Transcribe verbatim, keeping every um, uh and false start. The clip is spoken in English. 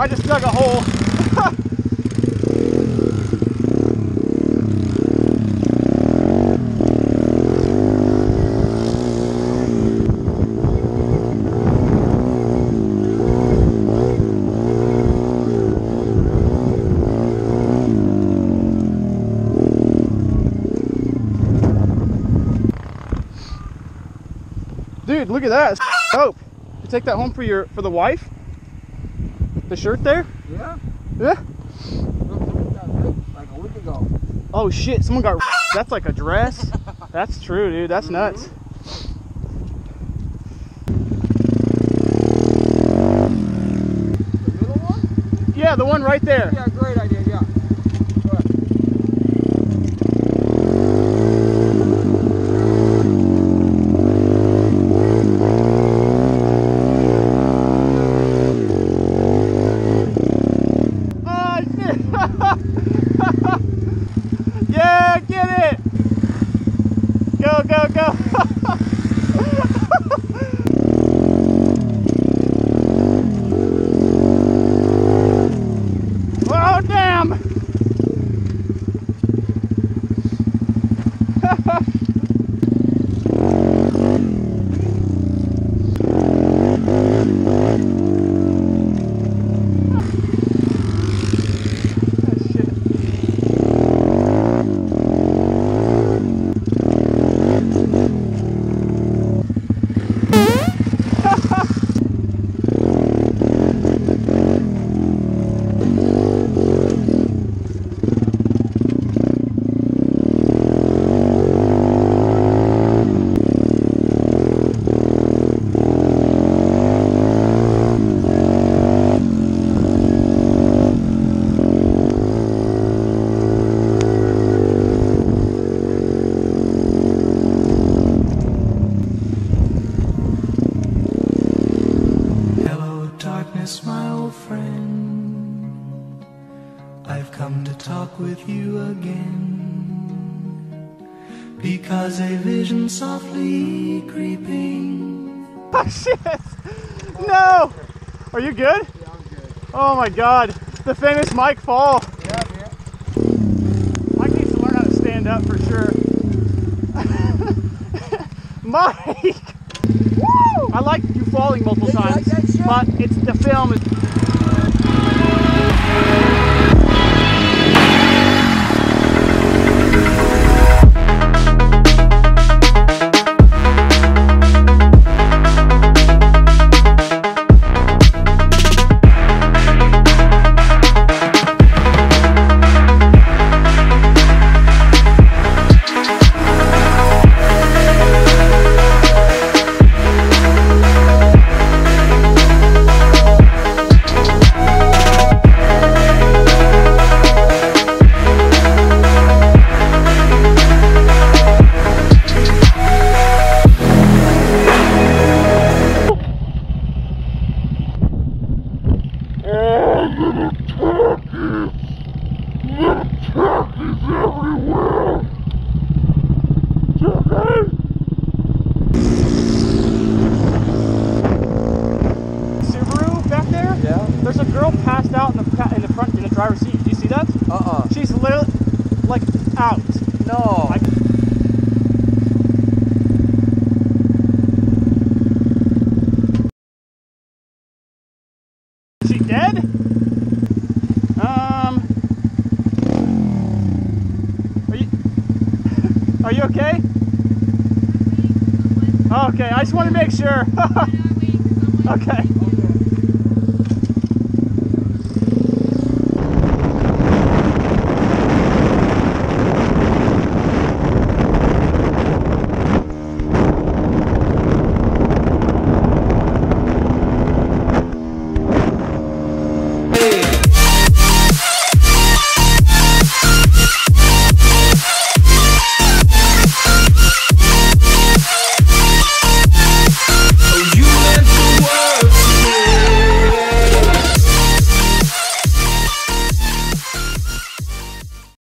I just dug a hole. Dude, look at that. It's dope. You take that home for your for the wife? The shirt there? Yeah. Yeah. Like a week ago. Oh shit, someone got that's like a dress. That's true, dude. That's nuts. The middle one? Yeah, the one right there. Yeah, great idea, yeah. Yeah, get it! Go, go, go! Oh, damn! My old friend, I've come to talk with you again, because a vision softly creeping. Oh shit! No! Are you good? Yeah, I'm good. Oh my god, the famous Mike fall. Yeah, yeah. Mike needs to learn how to stand up for sure. Mike! Woo! I like you falling multiple Did you times, like that shit? but it's the film is. Subaru back there? Yeah. There's a girl passed out in the in the front in the driver's seat. Do you see that? Uh-uh. She's literally like out. No. I, Is she dead? Um. Are you? Are you okay? Oh, okay. I just want to make sure. Okay. Okay.